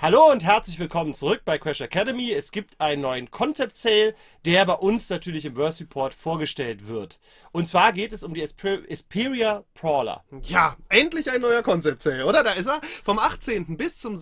Hallo und herzlich willkommen zurück bei Crash Academy. Es gibt einen neuen Concept Sale, der bei uns natürlich im Verse Report vorgestellt wird. Und zwar geht es um die Esperia Prowler. Ja, endlich ein neuer Concept Sale, oder? Da ist er. Vom 18. bis zum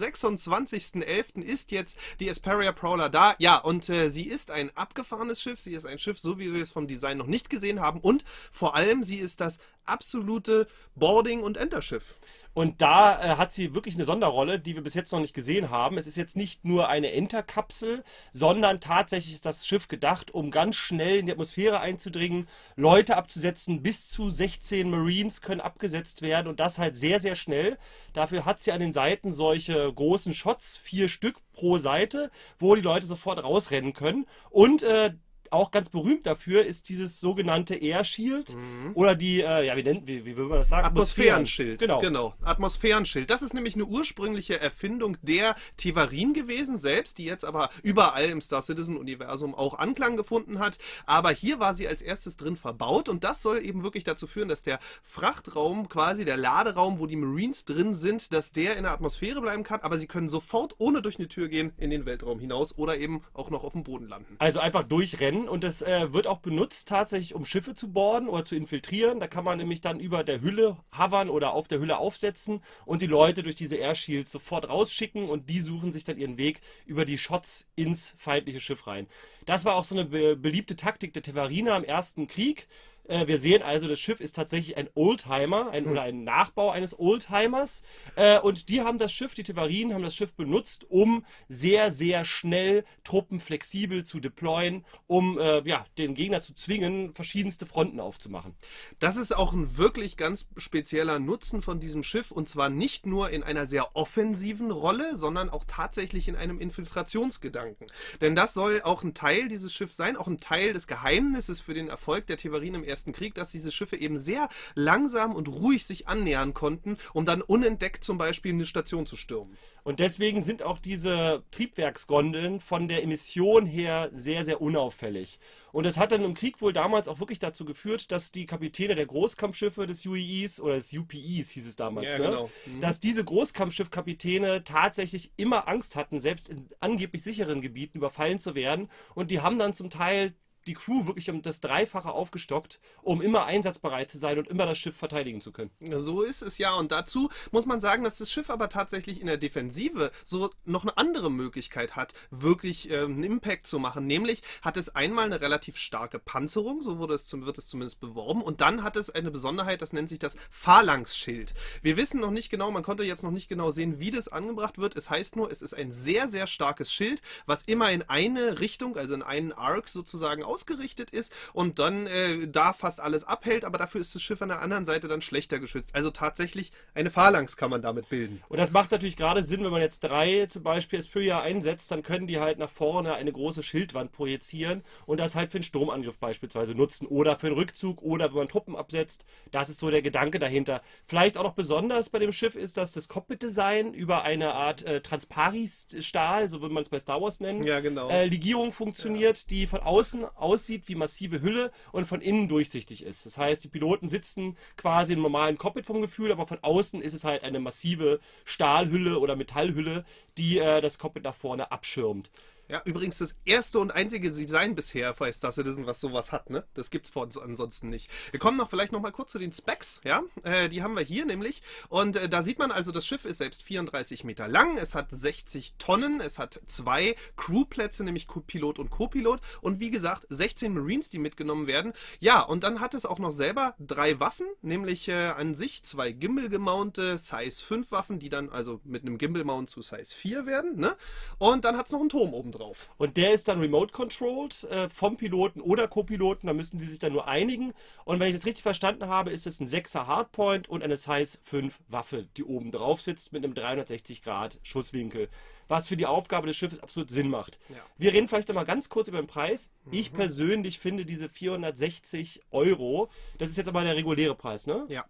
26.11. ist jetzt die Esperia Prowler da. Ja, und sie ist ein abgefahrenes Schiff. Sie ist ein Schiff, so wie wir es vom Design noch nicht gesehen haben. Und vor allem, sie ist das absolute Boarding- und Enterschiff. Und da hat sie wirklich eine Sonderrolle, die wir bis jetzt noch nicht gesehen haben. Es ist jetzt nicht nur eine Enterkapsel, sondern tatsächlich ist das Schiff gedacht, um ganz schnell in die Atmosphäre einzudringen, Leute abzusetzen. Bis zu 16 Marines können abgesetzt werden und das halt sehr, sehr schnell. Dafür hat sie an den Seiten solche großen Shots, 4 Stück pro Seite, wo die Leute sofort rausrennen können. Und auch ganz berühmt dafür ist dieses sogenannte Air Shield oder die, wie will man das sagen? Atmosphärenschild. Genau. Atmosphärenschild. Das ist nämlich eine ursprüngliche Erfindung der Tevarin gewesen selbst, die jetzt aber überall im Star Citizen Universum auch Anklang gefunden hat. Aber hier war sie als erstes drin verbaut und das soll eben wirklich dazu führen, dass der Frachtraum, quasi der Laderaum, wo die Marines drin sind, dass der in der Atmosphäre bleiben kann, aber sie können sofort ohne durch eine Tür gehen in den Weltraum hinaus oder eben auch noch auf dem Boden landen. Also einfach durchrennen. Und das wird auch benutzt tatsächlich, um Schiffe zu boarden oder zu infiltrieren. Da kann man nämlich dann über der Hülle hovern oder auf der Hülle aufsetzen und die Leute durch diese Air Shields sofort rausschicken und die suchen sich dann ihren Weg über die Shots ins feindliche Schiff rein. Das war auch so eine beliebte Taktik der Tevariner im Ersten Krieg. Wir sehen also, das Schiff ist tatsächlich ein Oldtimer oder ein Nachbau eines Oldtimers. Und die Tevarinen haben das Schiff benutzt, um sehr, sehr schnell Truppen flexibel zu deployen, um den Gegner zu zwingen, verschiedenste Fronten aufzumachen. Das ist auch ein wirklich ganz spezieller Nutzen von diesem Schiff und zwar nicht nur in einer sehr offensiven Rolle, sondern auch tatsächlich in einem Infiltrationsgedanken. Denn das soll auch ein Teil dieses Schiffs sein, auch ein Teil des Geheimnisses für den Erfolg der Tevarinen im Ersten Krieg, dass diese Schiffe eben sehr langsam und ruhig sich annähern konnten, um dann unentdeckt zum Beispiel eine Station zu stürmen. Und deswegen sind auch diese Triebwerksgondeln von der Emission her sehr, sehr unauffällig. Und das hat dann im Krieg wohl damals auch wirklich dazu geführt, dass die Kapitäne der Großkampfschiffe des UEEs oder des UPEs hieß es damals, genau. Dass diese Großkampfschiffkapitäne tatsächlich immer Angst hatten, selbst in angeblich sicheren Gebieten überfallen zu werden. Und die haben dann zum Teil die Crew wirklich um das Dreifache aufgestockt, um immer einsatzbereit zu sein und immer das Schiff verteidigen zu können. So ist es ja und dazu muss man sagen, dass das Schiff aber tatsächlich in der Defensive so noch eine andere Möglichkeit hat, wirklich einen Impact zu machen. Nämlich hat es einmal eine relativ starke Panzerung, so wird es zumindest beworben und dann hat es eine Besonderheit, das nennt sich das Phalanx-Schild. Wir wissen noch nicht genau, man konnte jetzt noch nicht genau sehen, wie das angebracht wird. Es heißt nur, es ist ein sehr, sehr starkes Schild, was immer in eine Richtung, also in einen Arc sozusagen ausgerichtet ist und dann da fast alles abhält, aber dafür ist das Schiff an der anderen Seite dann schlechter geschützt. Also tatsächlich eine Phalanx kann man damit bilden. Und das macht natürlich gerade Sinn, wenn man jetzt 3 zum Beispiel Esperia einsetzt, dann können die halt nach vorne eine große Schildwand projizieren und das halt für einen Sturmangriff beispielsweise nutzen oder für einen Rückzug oder wenn man Truppen absetzt. Das ist so der Gedanke dahinter. Vielleicht auch noch besonders bei dem Schiff ist, dass das Cockpit-Design über eine Art Transpari-Stahl, so würde man es bei Star Wars nennen, ja, genau. Legierung funktioniert, die von außen aussieht wie massive Hülle und von innen durchsichtig ist. Das heißt, die Piloten sitzen quasi im normalen Cockpit vom Gefühl, aber von außen ist es halt eine massive Stahlhülle oder Metallhülle, die das Cockpit nach vorne abschirmt. Ja, übrigens das erste und einzige Design bisher bei Star Citizen, was sowas hat, ne? Das gibt's vor uns ansonsten nicht. Wir kommen noch vielleicht noch mal kurz zu den Specs, ja? Die haben wir hier nämlich. Und da sieht man also, das Schiff ist selbst 34 Meter lang, es hat 60 Tonnen, es hat 2 Crewplätze, nämlich Pilot und Co-Pilot. Und wie gesagt, 16 Marines, die mitgenommen werden. Ja, und dann hat es auch noch selber 3 Waffen, nämlich an sich 2 Gimbal-gemounte Size 5 Waffen, die dann also mit einem Gimbal-Mount zu Size 4 werden, ne? Und dann hat es noch einen Turm oben drauf. Und der ist dann remote-controlled vom Piloten oder Co-Piloten, da müssen die sich dann nur einigen. Und wenn ich das richtig verstanden habe, ist es ein 6er Hardpoint und eine Size 5 Waffe, die oben drauf sitzt mit einem 360 Grad Schusswinkel. Was für die Aufgabe des Schiffes absolut Sinn macht. Ja. Wir reden vielleicht einmal ganz kurz über den Preis. Ich persönlich finde diese 460 €, das ist jetzt aber der reguläre Preis, ne? Ja.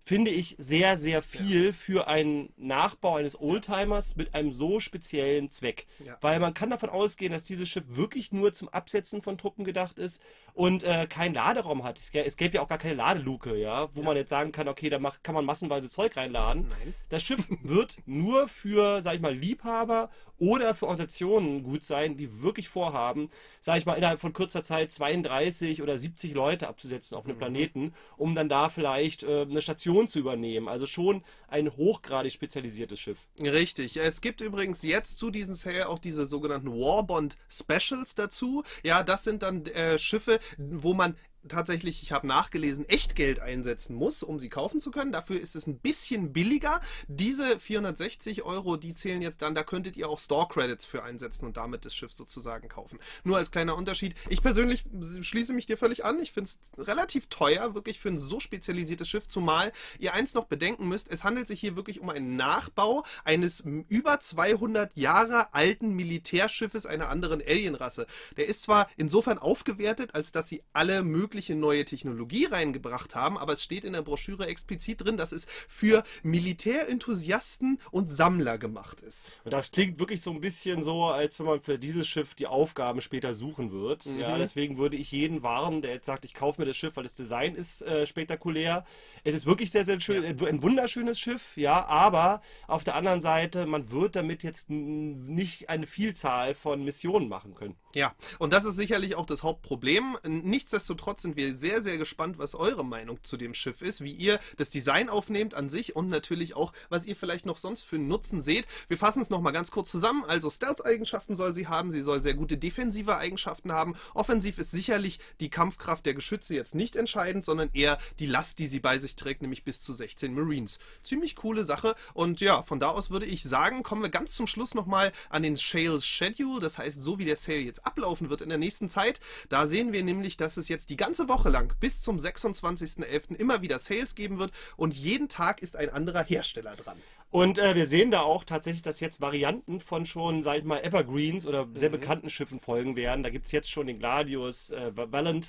finde ich sehr, sehr viel für einen Nachbau eines Oldtimers mit einem so speziellen Zweck. Ja. Weil man kann davon ausgehen, dass dieses Schiff wirklich nur zum Absetzen von Truppen gedacht ist und keinen Laderaum hat. Es gäbe ja auch gar keine Ladeluke, ja, wo man jetzt sagen kann, okay, da kann man massenweise Zeug reinladen. Nein. Das Schiff wird nur für, sag ich mal, Liebhaber oder für Organisationen gut sein, die wirklich vorhaben, sag ich mal, innerhalb von kurzer Zeit 32 oder 70 Leute abzusetzen auf einem Planeten, um dann da vielleicht eine Station zu übernehmen. Also schon ein hochgradig spezialisiertes Schiff. Richtig. Es gibt übrigens jetzt zu diesem Sale auch diese sogenannten Warbond Specials dazu. Ja, das sind dann Schiffe, wo man tatsächlich, ich habe nachgelesen, Echtgeld einsetzen muss, um sie kaufen zu können. Dafür ist es ein bisschen billiger. Diese 460 Euro, die zählen jetzt dann, da könntet ihr auch Store Credits für einsetzen und damit das Schiff sozusagen kaufen. Nur als kleiner Unterschied. Ich persönlich schließe mich dir völlig an. Ich finde es relativ teuer, wirklich für ein so spezialisiertes Schiff, zumal ihr eins noch bedenken müsst, es handelt sich hier wirklich um einen Nachbau eines über 200 Jahre alten Militärschiffes einer anderen Alienrasse. Der ist zwar insofern aufgewertet, als dass sie alle mögliche neue Technologie reingebracht haben, aber es steht in der Broschüre explizit drin, dass es für Militärenthusiasten und Sammler gemacht ist. Und das klingt wirklich so ein bisschen so, als wenn man für dieses Schiff die Aufgaben später suchen wird. Ja, deswegen würde ich jeden warnen, der jetzt sagt, ich kaufe mir das Schiff, weil das Design ist spektakulär. Es ist wirklich sehr, sehr schön, ein wunderschönes Schiff, ja, aber auf der anderen Seite, man wird damit jetzt nicht eine Vielzahl von Missionen machen können. Ja, und das ist sicherlich auch das Hauptproblem. Nichtsdestotrotz sind wir sehr, sehr gespannt, was eure Meinung zu dem Schiff ist, wie ihr das Design aufnehmt an sich und natürlich auch, was ihr vielleicht noch sonst für einen Nutzen seht. Wir fassen es nochmal ganz kurz zusammen. Also Stealth-Eigenschaften soll sie haben, sie soll sehr gute defensive Eigenschaften haben. Offensiv ist sicherlich die Kampfkraft der Geschütze jetzt nicht entscheidend, sondern eher die Last, die sie bei sich trägt, nämlich bis zu 16 Marines. Ziemlich coole Sache und ja, von da aus würde ich sagen, kommen wir ganz zum Schluss nochmal an den Sales Schedule, das heißt, so wie der Sale jetzt ablaufen wird in der nächsten Zeit. Da sehen wir nämlich, dass es jetzt die ganze Woche lang bis zum 26.11. immer wieder Sales geben wird und jeden Tag ist ein anderer Hersteller dran. Und wir sehen da auch tatsächlich, dass jetzt Varianten von schon, sag ich mal, Evergreens oder sehr bekannten Schiffen folgen werden. Da gibt es jetzt schon den Gladius Valiant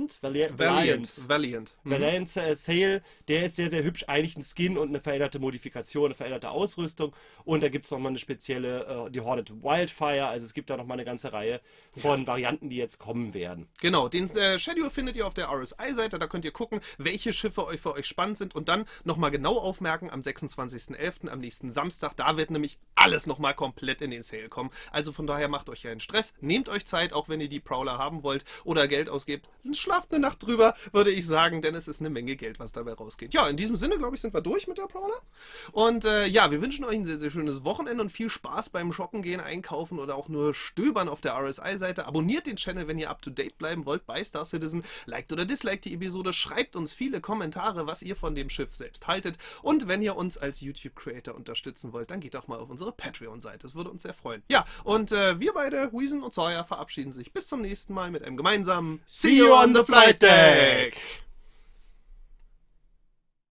Sail. Der ist sehr, sehr hübsch. Eigentlich ein Skin und eine veränderte Modifikation, eine veränderte Ausrüstung. Und da gibt es nochmal eine spezielle, die Hornet Wildfire. Also es gibt da nochmal eine ganze Reihe von Varianten, die jetzt kommen werden. Genau, den Schedule findet ihr auf der RSI-Seite. Da könnt ihr gucken, welche Schiffe für euch spannend sind und dann nochmal genau aufmerken am 26.11. am nächsten Samstag. Da wird nämlich alles nochmal komplett in den Sale kommen. Also von daher macht euch keinen Stress. Nehmt euch Zeit, auch wenn ihr die Prowler haben wollt oder Geld ausgebt. Schlaft eine Nacht drüber, würde ich sagen, denn es ist eine Menge Geld, was dabei rausgeht. Ja, in diesem Sinne, glaube ich, sind wir durch mit der Prowler. Und ja, wir wünschen euch ein sehr, sehr schönes Wochenende und viel Spaß beim Shoppen gehen, einkaufen oder auch nur stöbern auf der RSI-Seite. Abonniert den Channel, wenn ihr up-to-date bleiben wollt bei Star Citizen. Liked oder disliked die Episode. Schreibt uns viele Kommentare, was ihr von dem Schiff selbst haltet. Und wenn ihr uns als YouTube-Creator unterstützen wollt, dann geht doch mal auf unsere Patreon-Seite. Das würde uns sehr freuen. Ja, und wir beide, Weason und Sawyer, verabschieden sich bis zum nächsten Mal mit einem gemeinsamen See you on the flight deck!